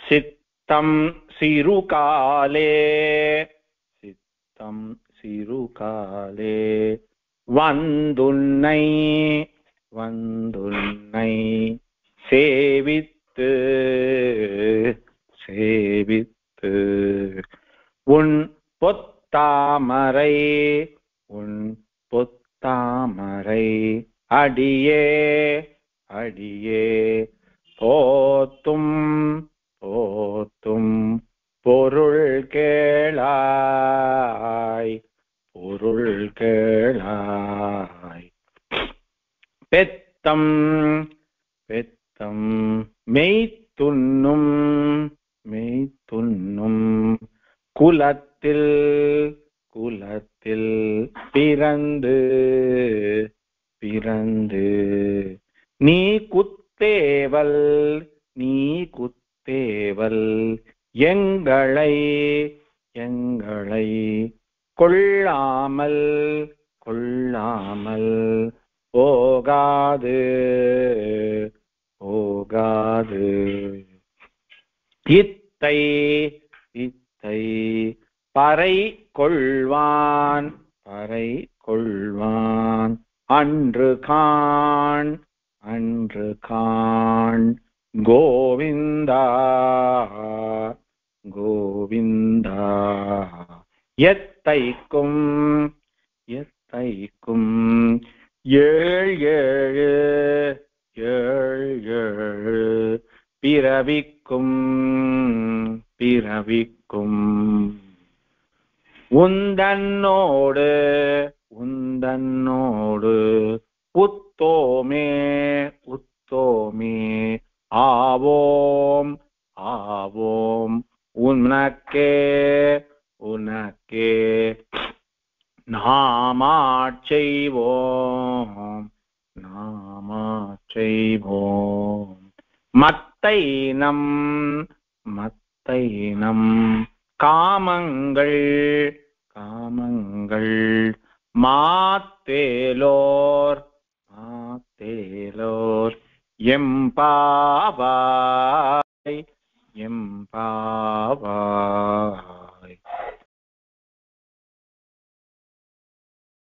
சித்தம் சிறுகாலே சித்தம் சிறுகாலே வந்துன்னை வந்துன்னை சேவித்து சேவித்து உன் பொத்தாமரை உன் பொத்தாமரை அடியே அடியே போத்தும் போத்தும் பொருள் கேளாய் பொருள் கேளாய். பெத்தம் பெத்தம் மெய்த்துண்ணும் மெய்த்துண்ணும் குலத்தில் குலத்தில் பிறந்து பிறந்து நீ குத்தேவல் நீ குத்தேவல் எங்களை எங்களை கொள்ளாமல் கொள்ளாமல் போகாது போகாது. இத்தை இத்தை பறை கொள்வான் பறை கொள்வான் அன்று காண் அன்று காண் கோவிந்தா கோவிந்தா. எத்தைக்கும் எத்தைக்கும் ஏழ் ஏழு ஏழ் ஏழு பிறவிக்கும் பிறவிக்கும் உந்தன்னோடு உந்தன்னோடு உத்தோமே உத்தோமே ஆவோம் ஆவோம் உனக்கே உனக்கே நாமாட்செய்வோம் நாமாட்செய்வோம். மத்தைனம் மத்தைனம் காமங்கள் காமங்கள் மாத்தேலோர் மாத்தேலோர் எம்பாவா